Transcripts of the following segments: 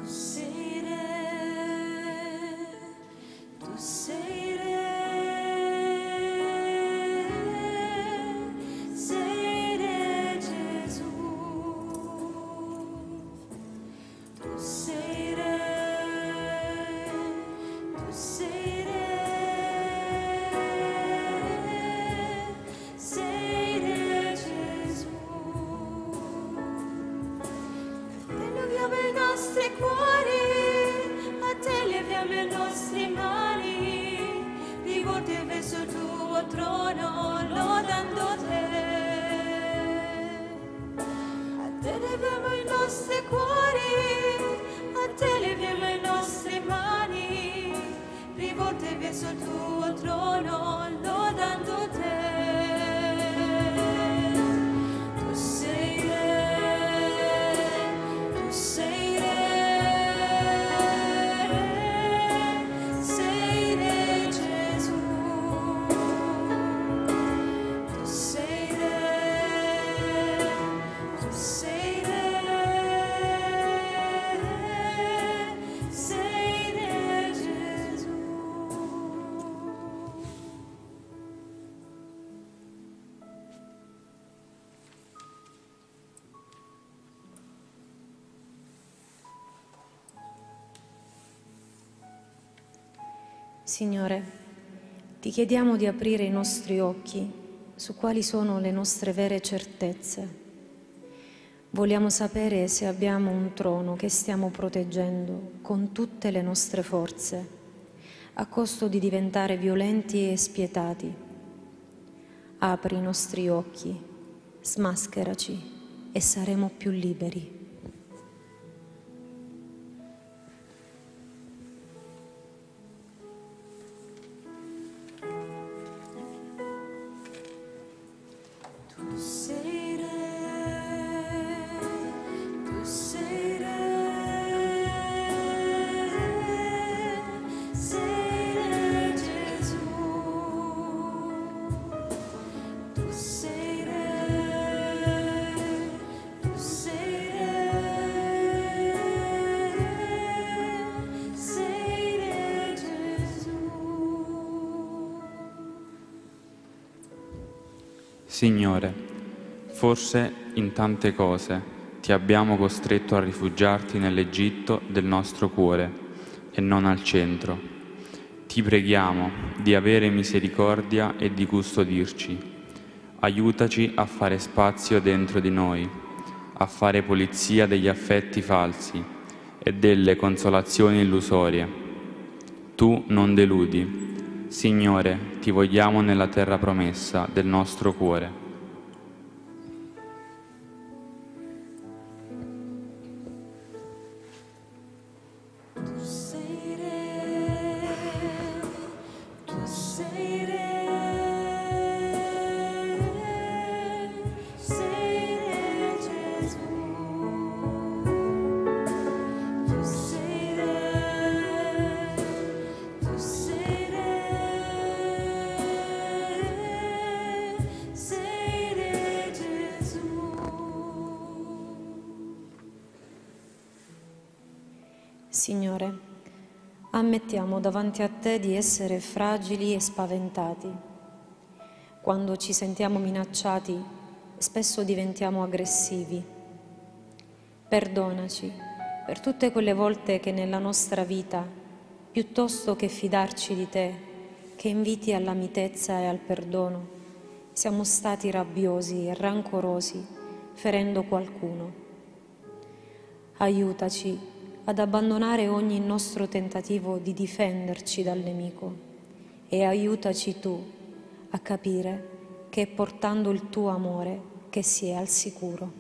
Signore, ti chiediamo di aprire i nostri occhi su quali sono le nostre vere certezze. Vogliamo sapere se abbiamo un trono che stiamo proteggendo con tutte le nostre forze, a costo di diventare violenti e spietati. Apri i nostri occhi, smascheraci e saremo più liberi. Signore, forse in tante cose ti abbiamo costretto a rifugiarti nell'Egitto del nostro cuore e non al centro. Ti preghiamo di avere misericordia e di custodirci. Aiutaci a fare spazio dentro di noi, a fare pulizia degli affetti falsi e delle consolazioni illusorie. Tu non deludi. Signore, ti vogliamo nella terra promessa del nostro cuore. Signore, ammettiamo davanti a Te di essere fragili e spaventati. Quando ci sentiamo minacciati, spesso diventiamo aggressivi. Perdonaci per tutte quelle volte che nella nostra vita, piuttosto che fidarci di Te, che inviti alla mitezza e al perdono, siamo stati rabbiosi e rancorosi, ferendo qualcuno. Aiutaci ad abbandonare ogni nostro tentativo di difenderci dal nemico e aiutaci Tu a capire che è portando il Tuo amore che si è al sicuro.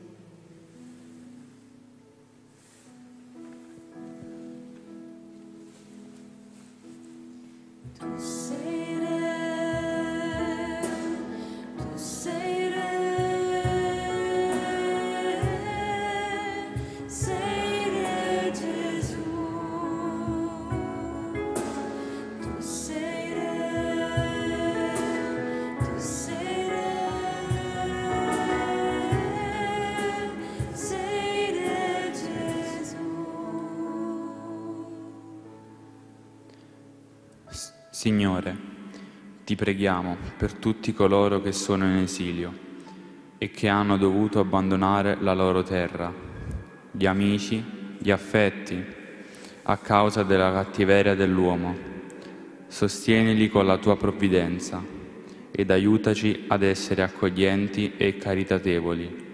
Signore, ti preghiamo per tutti coloro che sono in esilio e che hanno dovuto abbandonare la loro terra, gli amici, gli affetti, a causa della cattiveria dell'uomo. Sostienili con la tua provvidenza ed aiutaci ad essere accoglienti e caritatevoli,